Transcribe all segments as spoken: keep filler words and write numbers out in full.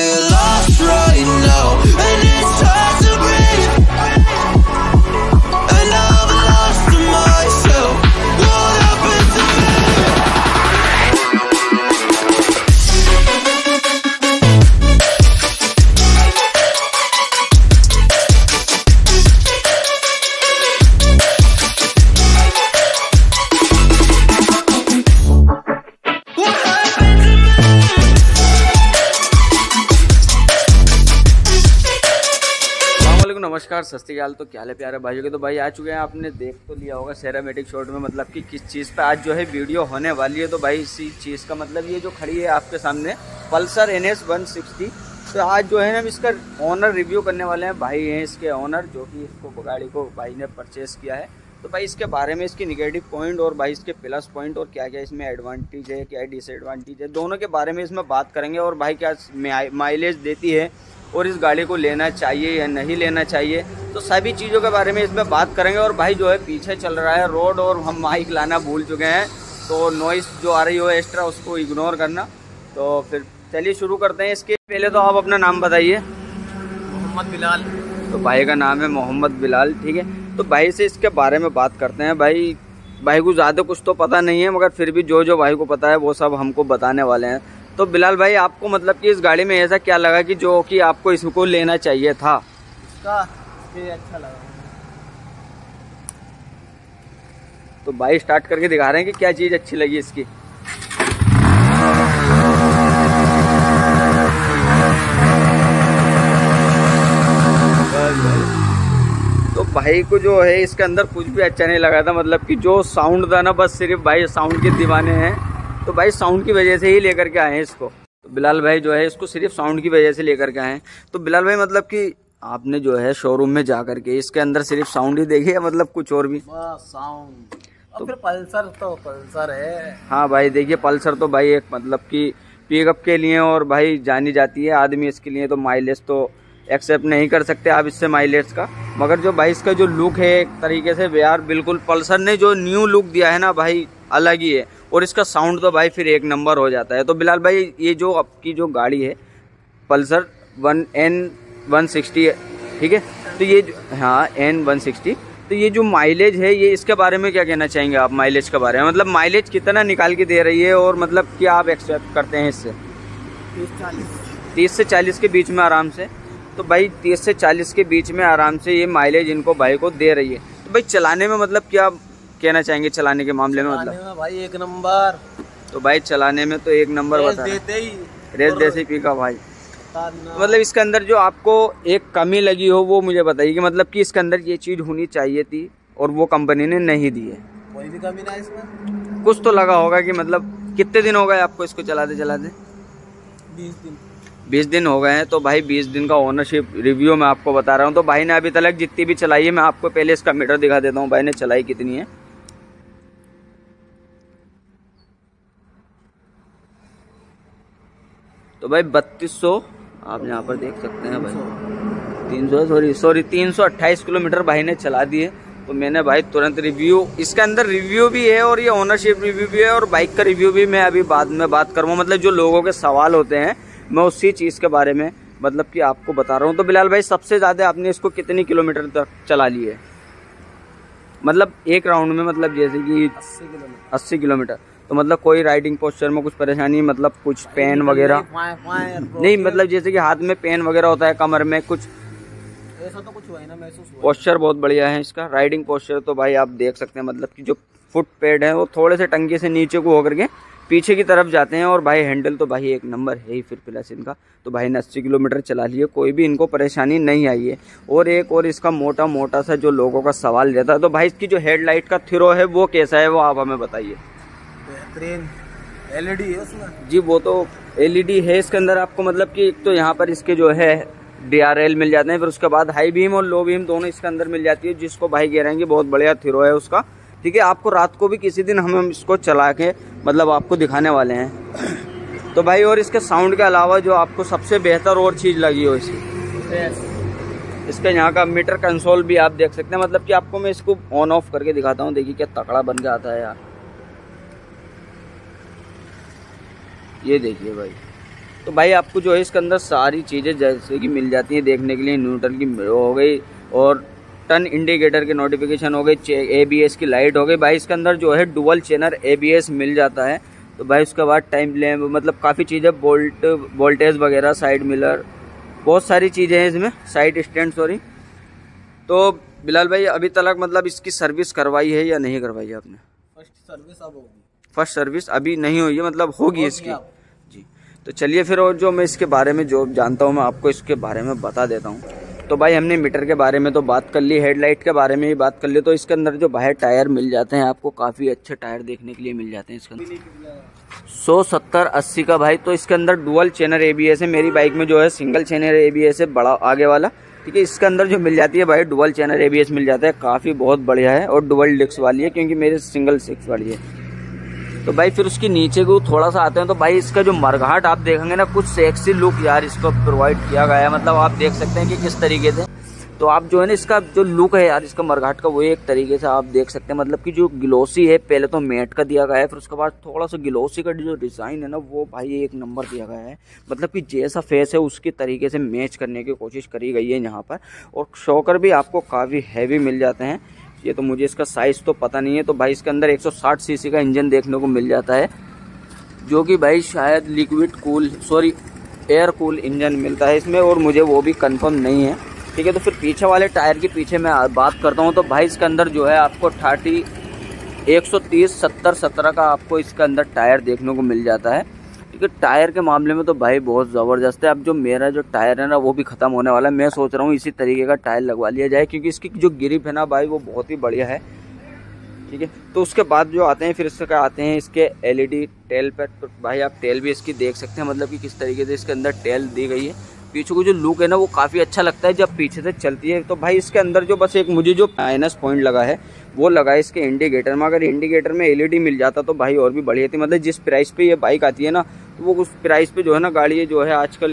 feel lost right now, and it's hard to breathe. And I've lost myself. What happened to me? नमस्कार, सत श्री अकाल। तो क्या हाल है प्यारे भाइयों के। तो भाई आ चुके हैं, आपने देख तो लिया होगा सेरामेटिक शॉट में मतलब कि किस चीज़ पे आज जो है वीडियो होने वाली है। तो भाई इसी चीज़ का मतलब ये जो खड़ी है आपके सामने Pulsar N S one sixty. तो आज जो है ना इसका ऑनर रिव्यू करने वाले हैं। भाई हैं इसके ऑनर जो कि इसको गाड़ी को भाई ने परचेज़ किया है। तो भाई इसके बारे में इसकी निगेटिव पॉइंट और भाई इसके प्लस पॉइंट और क्या क्या इसमें एडवांटेज है, क्या डिसएडवांटेज है, दोनों के बारे में इसमें बात करेंगे। और भाई क्या माइलेज देती है और इस गाड़ी को लेना चाहिए या नहीं लेना चाहिए, तो सभी चीज़ों के बारे में इसमें बात करेंगे। और भाई जो है पीछे चल रहा है रोड और हम माइक लाना भूल चुके हैं, तो नॉइस जो आ रही हो एक्स्ट्रा उसको इग्नोर करना। तो फिर चलिए शुरू करते हैं। इसके पहले तो आप अपना नाम बताइए। मोहम्मद बिलाल। तो भाई का नाम है मोहम्मद बिलाल, ठीक है। तो भाई से इसके बारे में बात करते हैं। भाई भाई को ज़्यादा कुछ तो पता नहीं है, मगर फिर भी जो जो भाई को पता है वो सब हमको बताने वाले हैं। तो बिलाल भाई आपको मतलब कि इस गाड़ी में ऐसा क्या लगा कि जो कि आपको इसको लेना चाहिए था? इसका अच्छा लगा। तो भाई स्टार्ट करके दिखा रहे हैं कि क्या चीज़ अच्छी लगी इसकी। तो भाई को जो है इसके अंदर कुछ भी अच्छा नहीं लगा था, मतलब कि जो साउंड था ना, बस सिर्फ भाई साउंड के दीवाने हैं। तो भाई साउंड की वजह से ही लेकर के आए हैं इसको। तो बिलाल भाई जो है इसको सिर्फ साउंड की वजह से लेकर के आए हैं। तो बिलाल भाई मतलब कि आपने जो है शोरूम में जा करके इसके अंदर सिर्फ साउंड ही देखी है, मतलब कुछ और भी? बस साउंड। तो फिर पल्सर तो पल्सर है। हाँ भाई देखिए, पल्सर तो भाई एक मतलब कि पिकअप के लिए और भाई जानी जाती है आदमी, इसके लिए तो माइलेज तो एक्सेप्ट नहीं कर सकते आप इससे माइलेज का। मगर जो भाई इसका जो लुक है एक तरीके से यार बिल्कुल पल्सर ने जो न्यू लुक दिया है ना भाई अलग ही है। और इसका साउंड तो भाई फिर एक नंबर हो जाता है। तो बिलाल भाई ये जो आपकी जो गाड़ी है Pulsar one N one sixty है, ठीक है। तो ये हाँ एन वन सिक्सटी, तो ये जो माइलेज है ये इसके बारे में क्या कहना चाहेंगे आप? माइलेज के बारे में मतलब माइलेज कितना निकाल के दे रही है और मतलब क्या आप एक्सपेक्ट करते हैं इससे? तीस चालीस तीस से चालीस के बीच में आराम से। तो भाई तीस से चालीस के बीच में आराम से ये माइलेज इनको भाई को दे रही है। तो भाई चलाने में मतलब क्या कहना चाहेंगे चलाने के मामले में? मतलब में भाई एक नंबर। तो भाई चलाने में तो एक नंबर बता देते ही रेस देसी पीका भाई। मतलब इसके अंदर जो आपको एक कमी लगी हो वो मुझे बताइए कि मतलब कि इसके अंदर ये चीज़ होनी चाहिए थी और वो कंपनी ने नहीं दी है। कोई भी कमी ना इसमें? कुछ तो लगा होगा कि मतलब कितने दिन हो गए आपको इसको चलाते चलाते? बीस दिन। बीस दिन हो गए हैं। तो भाई बीस दिन का ओनरशिप रिव्यू मैं आपको बता रहा हूँ। तो भाई ने अभी तक जितनी भी चलाई है, मैं आपको पहले इसका मीटर दिखा देता हूँ भाई ने चलाई कितनी है। तो भाई बत्तीस सौ आप यहाँ पर देख सकते हैं भाई, तीन सौ सॉरी सॉरी तीन सौ अट्ठाईस किलोमीटर भाई ने चला दिए। तो मैंने भाई तुरंत रिव्यू, इसके अंदर रिव्यू भी है और ये ओनरशिप रिव्यू भी है और बाइक का रिव्यू भी मैं अभी बाद में बात करूँगा। मतलब जो लोगों के सवाल होते हैं मैं उसी चीज़ के बारे में मतलब कि आपको बता रहा हूँ। तो बिलाल भाई सबसे ज़्यादा आपने इसको कितनी किलोमीटर तक चला ली है? मतलब एक राउंड में मतलब जैसे कि अस्सी किलोमीटर। अस्सी किलोमीटर। तो मतलब कोई राइडिंग पोस्चर में कुछ परेशानी, मतलब कुछ पेन वगैरह नहीं? मतलब जैसे कि हाथ में पेन वगैरह होता है, कमर में कुछ ऐसा तो कुछ हुआ है ना? महसूस हुआ? पोस्चर बहुत बढ़िया है इसका, राइडिंग पोस्चर तो भाई आप देख सकते हैं। मतलब कि जो फुट पैड है वो थोड़े से टंगे से नीचे को होकर के पीछे की तरफ जाते हैं। और भाई हैंडल तो भाई एक नंबर है ही फिर प्लस इनका। तो भाई ने अस्सी किलोमीटर चला लिए, कोई भी इनको परेशानी नहीं आई है। और एक और इसका मोटा मोटा सा जो लोगों का सवाल रहता है, तो भाई इसकी जो हेडलाइट का थ्रो है वो कैसा है, वो आप हमें बताइए। बेहतरीन एलईडी है उसमें। जी वो तो एलईडी है इसके अंदर आपको, मतलब कि एक तो यहाँ पर इसके जो है डीआरएल मिल जाते हैं, फिर उसके बाद हाई बीम और लो बीम दोनों इसके अंदर मिल जाती है, जिसको भाई कह रहे हैं कि बहुत बढ़िया थ्रो है उसका। ठीक है, आपको रात को भी किसी दिन हम इसको चला के मतलब आपको दिखाने वाले हैं। तो भाई और इसके साउंड के अलावा जो आपको सबसे बेहतर और चीज़ लगी हो इसकी, इसके यहाँ का मीटर कंसोल भी आप देख सकते हैं। मतलब कि आपको मैं इसको ऑन ऑफ करके दिखाता हूँ, देखिए क्या तकड़ा बन के आता है यार। ये देखिए भाई, तो भाई आपको जो है इसके अंदर सारी चीज़ें जैसे कि मिल जाती हैं देखने के लिए। न्यूट्रल की हो गई और टर्न इंडिकेटर की नोटिफिकेशन हो गई, ए बी एस की लाइट हो गई। भाई इसके अंदर जो है dual channel A B S मिल जाता है। तो भाई उसके बाद टाइम लैम्प, मतलब काफ़ी चीज़ें, बोल्ट वोल्टेज वगैरह, साइड मिरर, बहुत सारी चीज़ें हैं इसमें, साइड स्टैंड सॉरी। तो बिलाल भाई अभी तक मतलब इसकी सर्विस करवाई है या नहीं करवाई है आपने? फर्स्ट सर्विस अब होगी। फर्स्ट सर्विस अभी नहीं हुई है, मतलब होगी इसकी जी। तो चलिए फिर, और जो मैं इसके बारे में जो जानता हूँ मैं आपको इसके बारे में बता देता हूँ। तो भाई हमने मीटर के बारे में तो बात कर ली, हेडलाइट के बारे में भी बात कर ली। तो इसके अंदर जो बाहर टायर मिल जाते हैं आपको, काफ़ी अच्छे टायर देखने के लिए मिल जाते हैं इसके अंदर, सौ सत्तर अस्सी का भाई। तो इसके अंदर dual channel A B S है। मेरी बाइक में जो है single channel A B S है, बड़ा आगे वाला, ठीक है। इसके अंदर जो मिल जाती है भाई dual channel A B S मिल जाता है, काफ़ी बहुत बढ़िया है। और डुअल डिस्क वाली है, क्योंकि मेरे सिंगल सिक्स वाली है। तो भाई फिर उसके नीचे को थोड़ा सा आते हैं तो भाई इसका जो मरघाट आप देखेंगे ना, कुछ सेक्सी लुक यार इसको प्रोवाइड किया गया है। मतलब आप देख सकते हैं कि किस तरीके से, तो आप जो है ना इसका जो लुक है यार इसका मरघाट का, वो एक तरीके से आप देख सकते हैं। मतलब कि जो ग्लोसी है, पहले तो मैट का दिया गया है, फिर उसके बाद थोड़ा सा ग्लोसी का जो डिज़ाइन है ना, वो भाई एक नंबर दिया गया है। मतलब कि जैसा फेस है उसकी तरीके से मैच करने की कोशिश करी गई है यहाँ पर। और शॉकर भी आपको काफ़ी हैवी मिल जाते हैं। ये तो मुझे इसका साइज़ तो पता नहीं है। तो भाई इसके अंदर एक सौ साठ सीसी का इंजन देखने को मिल जाता है, जो कि भाई शायद liquid cool sorry air cool engine मिलता है इसमें, और मुझे वो भी कंफर्म नहीं है, ठीक है। तो फिर पीछे वाले टायर के पीछे मैं बात करता हूँ। तो भाई इसके अंदर जो है आपको थर्टी एक सौ तीस सत्तर सत्रह का आपको इसके अंदर टायर देखने को मिल जाता है, ठीक है। टायर के मामले में तो भाई बहुत ज़बरदस्त है। अब जो मेरा जो टायर है ना वो भी ख़त्म होने वाला है। मैं सोच रहा हूँ इसी तरीके का टायर लगवा लिया जाए, क्योंकि इसकी जो ग्रिप है ना भाई वो बहुत ही बढ़िया है, ठीक है। तो उसके बाद जो आते हैं फिर इसके आते हैं इसके एल ई डी टेल पर। तो भाई आप टेल भी इसकी देख सकते हैं, मतलब कि किस तरीके से इसके अंदर टेल दी गई है। पीछे को जो लुक है ना वो काफ़ी अच्छा लगता है जब पीछे से चलती है। तो भाई इसके अंदर जो बस एक मुझे जो माइनस पॉइंट लगा है वो लगा है इसके इंडिकेटर में। अगर इंडिकेटर में एल ई डी मिल जाता तो भाई और भी बढ़िया थी। मतलब जिस प्राइस पे ये बाइक आती है ना, तो वो उस प्राइस पे जो है ना गाड़ी जो है आजकल,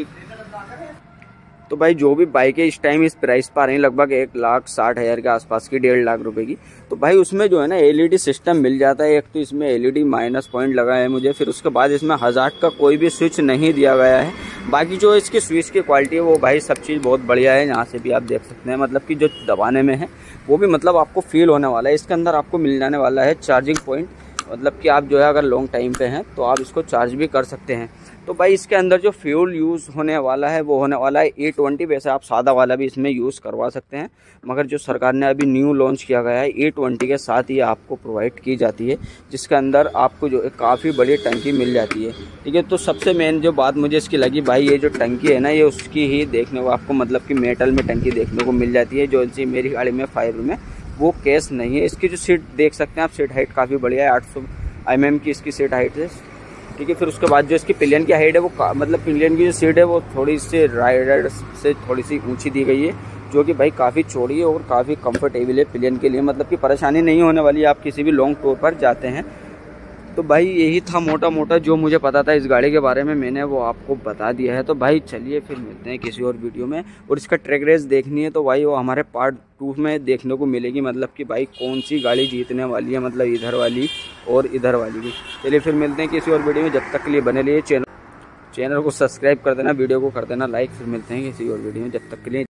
तो भाई जो भी बाइक है इस टाइम इस प्राइस पर आ रही है लगभग एक लाख साठ हज़ार के आसपास की, डेढ़ लाख रुपए की। तो भाई उसमें जो है ना एलईडी सिस्टम मिल जाता है। एक तो इसमें एलईडी माइनस पॉइंट लगा है मुझे, फिर उसके बाद इसमें हज़ार का कोई भी स्विच नहीं दिया गया है। बाकी जो इसकी स्विच की क्वालिटी है वो भाई सब चीज़ बहुत बढ़िया है। यहाँ से भी आप देख सकते हैं, मतलब कि जो दबाने में है वो भी मतलब आपको फील होने वाला है। इसके अंदर आपको मिल जाने वाला है चार्जिंग पॉइंट, मतलब कि आप जो है अगर लॉन्ग टाइम पे हैं तो आप इसको चार्ज भी कर सकते हैं। तो भाई इसके अंदर जो फ्यूल यूज़ होने वाला है वो होने वाला है ई ट्वेंटी। वैसे आप सादा वाला भी इसमें यूज़ करवा सकते हैं, मगर जो सरकार ने अभी न्यू लॉन्च किया गया है ई ट्वेंटी के साथ ये आपको प्रोवाइड की जाती है, जिसके अंदर आपको जो है काफ़ी बड़ी टंकी मिल जाती है, ठीक है। तो सबसे मेन जो बात मुझे इसकी लगी भाई, ये जो टंकी है ना ये उसकी ही देखने को आपको मतलब कि मेटल में टंकी देखने को मिल जाती है, जो सी मेरी गाड़ी में फाइबर में वो केस नहीं है। इसकी जो सीट देख सकते हैं आप, सीट हाइट काफ़ी बढ़िया है, आठ सौ एम एम की इसकी सीट हाइट है, ठीक है। फिर उसके बाद जो इसकी पिलियन की हाइट है वो मतलब पिलियन की जो सीट है वो थोड़ी सी राइडर से थोड़ी सी ऊंची दी गई है, जो कि भाई काफ़ी चौड़ी है और काफ़ी कंफर्टेबल है पिलियन के लिए। मतलब कि परेशानी नहीं होने वाली है आप किसी भी लॉन्ग टूर पर जाते हैं। तो भाई यही था मोटा मोटा जो मुझे पता था इस गाड़ी के बारे में, मैंने वो आपको बता दिया है। तो भाई चलिए फिर मिलते हैं किसी और वीडियो में। और इसका ट्रैक रेस देखनी है तो भाई वो हमारे पार्ट टू में देखने को मिलेगी, मतलब कि भाई कौन सी गाड़ी जीतने वाली है, मतलब इधर वाली और इधर वाली भी। चलिए फिर मिलते हैं किसी और वीडियो में, जब तक के लिए बने रहिए। चैनल चैनल को सब्सक्राइब कर देना, वीडियो को कर देना लाइक। फिर मिलते हैं किसी और वीडियो में, जब तक के लिए।